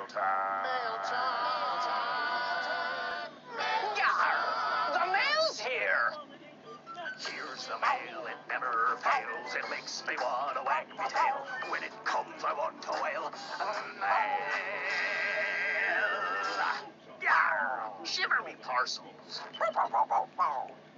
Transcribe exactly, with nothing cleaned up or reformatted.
time. Mail time. Yarr! The mail's here! Here's the mail, it never fails. It makes me want to wag my tail. When it comes, I want to wail. Mail! Yarr! Shiver me parcels.